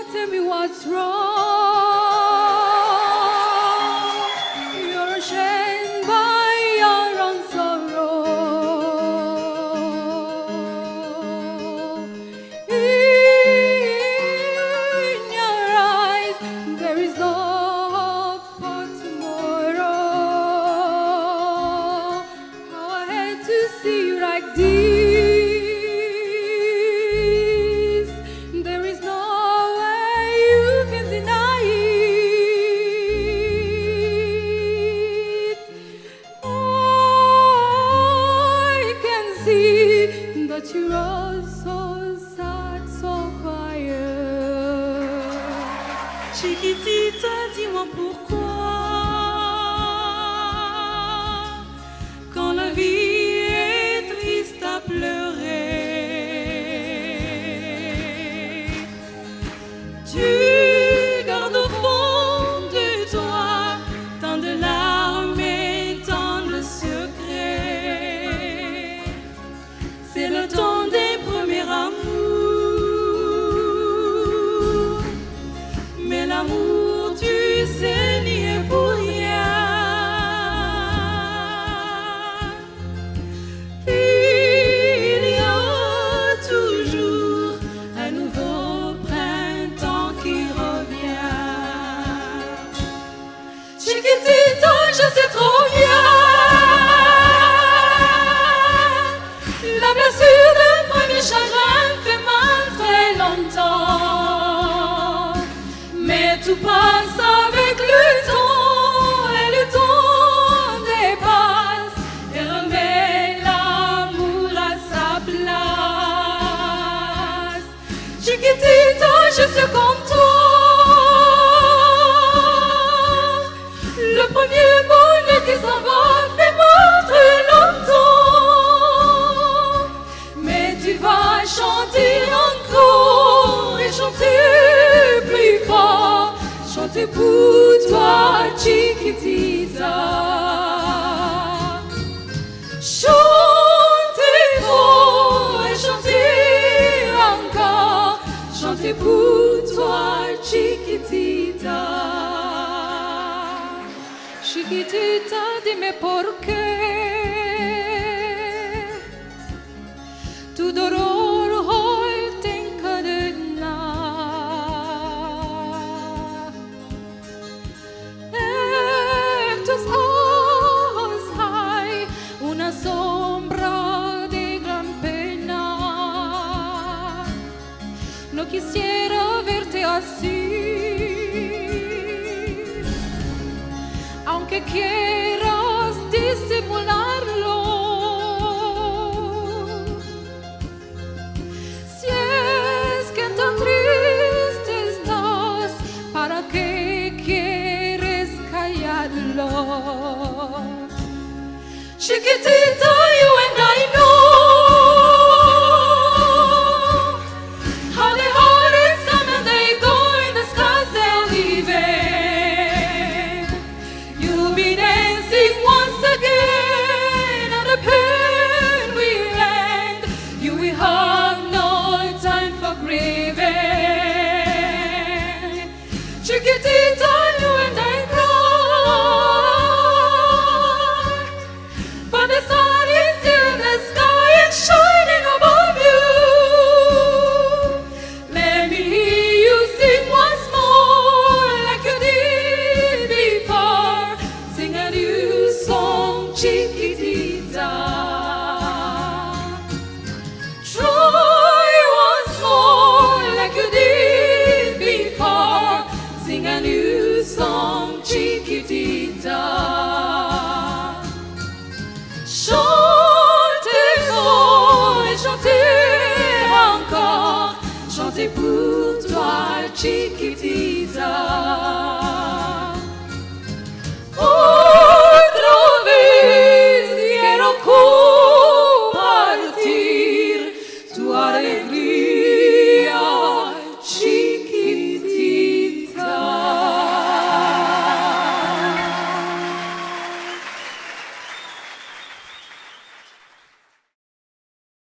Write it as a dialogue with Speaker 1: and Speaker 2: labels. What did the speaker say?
Speaker 1: tell me what's wrong. You're ashamed by your own sorrow. In your eyes, there is no hope for tomorrow. How I hate to see you like this. That you're all so sad, so quiet.
Speaker 2: Chiquitita, dis-moi pourquoi, quand la vie est triste à pleurer, tu gardes au fond de toi tant de larmes et tant de secrets. C'est le temps des premiers amours, mais l'amour, tu sais, n'y est pour rien. Il y a toujours un nouveau printemps qui revient. Chiquitita, je sais trop bien. La blessure d'un premier chagrin fait mal très longtemps. Mais tout passe avec le temps, et le temps dépasse et remet l'amour à sa place. Chiquitita, je suis comme toi. Le premier bonheur qui s'en va fait mal très longtemps. Tu vas chanter encore et chanter plus fort. Chanter pour toi, Chiquitita. Chanter fort et chanter encore. Chanter pour toi, Chiquitita. Chiquitita, dime por qué. Tu dolor hoy te encadena. En tus ojos hay una sombra de gran pena. No quisiera verte así, aunque quieras disimularlo. ¿Para qué quieres callarlo? Chiquitita, you and I know how the heartaches come and they go, in the skies they're leaving. You'll be dancing once again, and the pain will end. You will have no time for grieving. Chiquitita, you and I cry, but the sun is still in the sky and shining above you. Let me hear you sing once more like you did before. Sing a new song, Chiquitita. Try once more like you did before. Sing a new song, Chiquitita.